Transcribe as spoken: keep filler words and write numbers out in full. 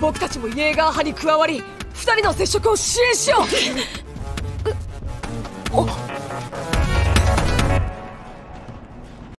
僕たちもイエーガー派に加わり、二人の接触を支援しよう。うお